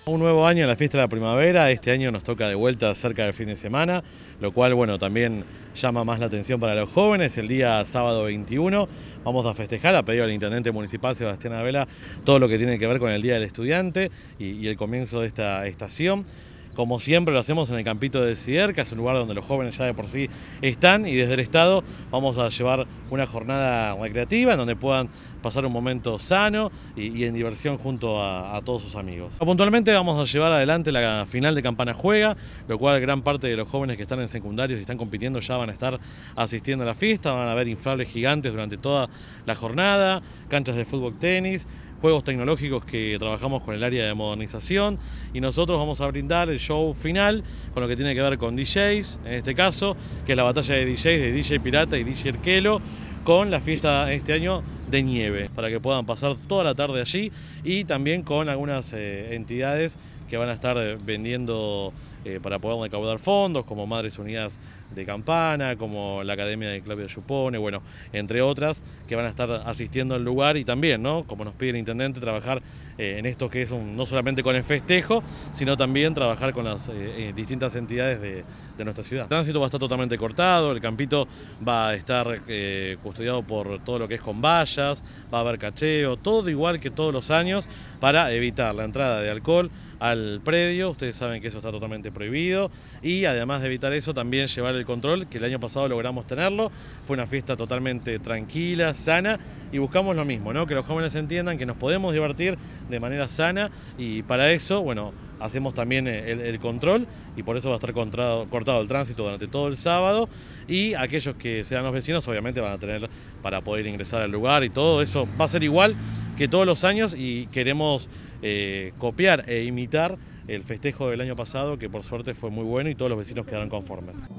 Un nuevo año en la fiesta de la primavera, este año nos toca de vuelta cerca del fin de semana, lo cual bueno, también llama más la atención para los jóvenes. El día sábado 21 vamos a festejar, a pedido del intendente municipal Sebastián Abela, todo lo que tiene que ver con el Día del Estudiante y el comienzo de esta estación. Como siempre lo hacemos en el Campito de Sider, que es un lugar donde los jóvenes ya de por sí están, y desde el Estado vamos a llevar una jornada recreativa en donde puedan pasar un momento sano y en diversión junto a todos sus amigos. Puntualmente vamos a llevar adelante la final de Campana Juega, lo cual gran parte de los jóvenes que están en secundarios y están compitiendo ya van a estar asistiendo a la fiesta, van a haber inflables gigantes durante toda la jornada, canchas de fútbol, tenis, juegos tecnológicos que trabajamos con el área de modernización, y nosotros vamos a brindar el show final con lo que tiene que ver con DJs, en este caso, que es la batalla de DJs de DJ Pirata y DJ Erquelo, con la fiesta este año de nieve, para que puedan pasar toda la tarde allí, y también con algunas entidades que van a estar vendiendo para poder recaudar fondos, como Madres Unidas de Campana, como la Academia de Claudio Yupone, bueno, entre otras, que van a estar asistiendo al lugar, y también, ¿no?, como nos pide el intendente, trabajar en esto que es no solamente con el festejo, sino también trabajar con las distintas entidades de nuestra ciudad. El tránsito va a estar totalmente cortado, el campito va a estar custodiado por todo lo que es con vallas, va a haber cacheo, todo igual que todos los años, para evitar la entrada de alcohol al predio. Ustedes saben que eso está totalmente prohibido, y además de evitar eso, también llevar el control, que el año pasado logramos tenerlo. Fue una fiesta totalmente tranquila, sana, y buscamos lo mismo, ¿no?, que los jóvenes entiendan que nos podemos divertir de manera sana, y para eso, bueno, hacemos también el control, y por eso va a estar cortado el tránsito durante todo el sábado, y aquellos que sean los vecinos obviamente van a tener para poder ingresar al lugar, y todo eso va a ser igual que todos los años, y queremos copiar e imitar el festejo del año pasado, que por suerte fue muy bueno y todos los vecinos quedaron conformes.